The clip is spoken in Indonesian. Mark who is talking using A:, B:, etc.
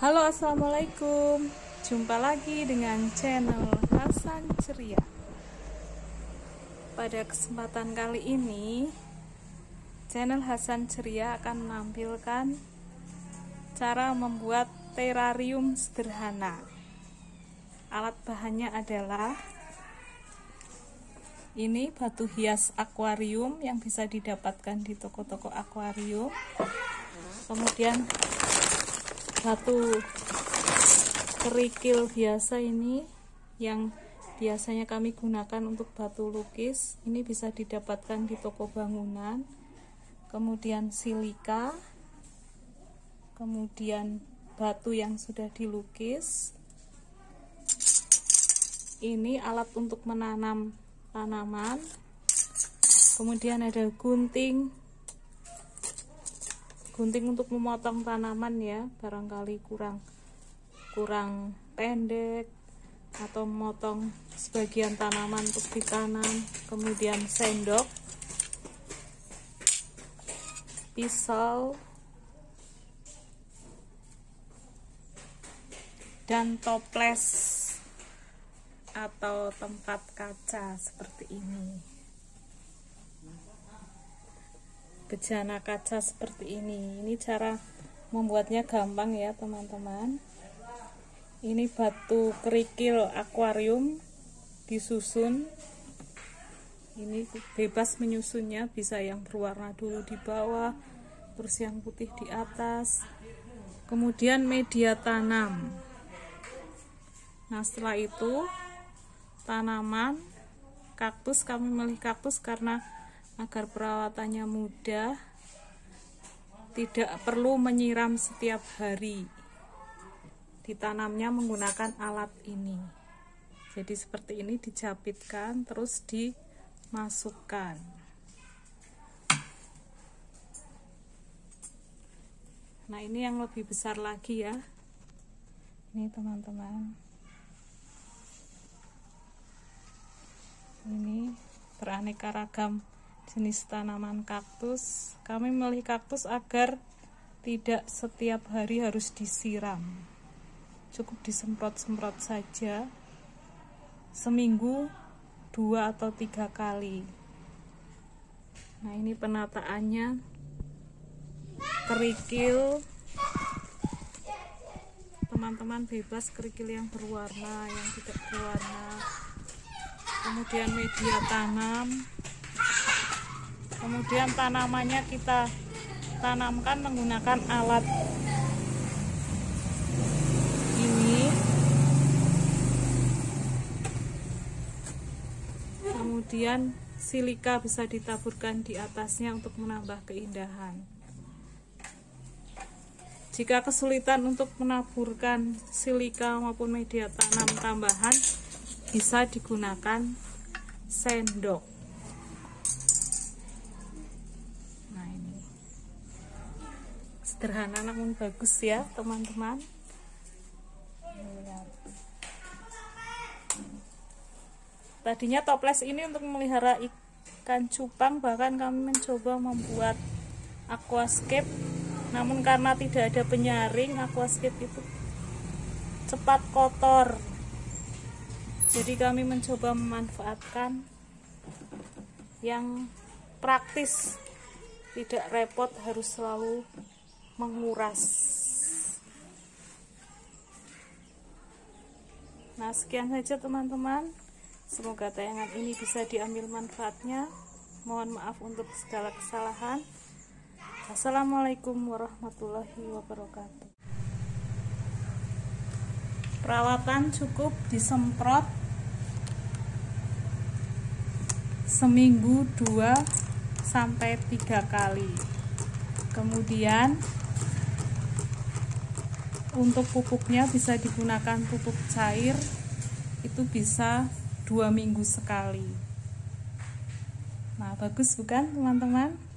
A: Halo, assalamualaikum. Jumpa lagi dengan channel Hasan Ceria. Pada kesempatan kali ini, channel Hasan Ceria akan menampilkan cara membuat terarium sederhana. Alat bahannya adalah ini batu hias akuarium yang bisa didapatkan di toko-toko akuarium. Kemudian batu kerikil biasa ini yang biasanya kami gunakan untuk batu lukis, ini bisa didapatkan di toko bangunan. Kemudian silika, kemudian batu yang sudah dilukis. Ini alat untuk menanam tanaman. Kemudian ada gunting untuk memotong tanaman ya, barangkali kurang pendek atau memotong sebagian tanaman untuk ditanam. Kemudian sendok, pisau, dan toples atau tempat kaca seperti ini. Bejana kaca seperti ini cara membuatnya gampang ya teman-teman. Ini batu kerikil akuarium disusun, ini bebas menyusunnya, bisa yang berwarna dulu di bawah, terus yang putih di atas. Kemudian media tanam. Nah, setelah itu tanaman kaktus, kami memilih kaktus karena agar perawatannya mudah, tidak perlu menyiram setiap hari. Ditanamnya menggunakan alat ini. Jadi seperti ini, dijepitkan terus dimasukkan. Nah, ini yang lebih besar lagi ya. Ini teman-teman. Ini beraneka ragam jenis tanaman kaktus. Kami memilih kaktus agar tidak setiap hari harus disiram, cukup disemprot-semprot saja, seminggu 2 atau 3 kali. Nah, ini penataannya. Kerikil, teman-teman bebas kerikil yang berwarna, yang tidak berwarna. Kemudian media tanam. Kemudian tanamannya kita tanamkan menggunakan alat ini. Kemudian silika bisa ditaburkan di atasnya untuk menambah keindahan. Jika kesulitan untuk menaburkan silika maupun media tanam tambahan, bisa digunakan sendok. Sederhana namun bagus ya teman-teman. Tadinya toples ini untuk memelihara ikan cupang, bahkan kami mencoba membuat aquascape, namun karena tidak ada penyaring, aquascape itu cepat kotor. Jadi kami mencoba memanfaatkan yang praktis, tidak repot harus selalu menguras. Nah, sekian saja teman-teman. Semoga tayangan ini bisa diambil manfaatnya. Mohon maaf untuk segala kesalahan. Assalamualaikum warahmatullahi wabarakatuh. Perawatan cukup disemprot seminggu 2 sampai 3 kali. Kemudian untuk pupuknya bisa digunakan pupuk cair, itu bisa 2 minggu sekali. Nah, bagus bukan teman-teman?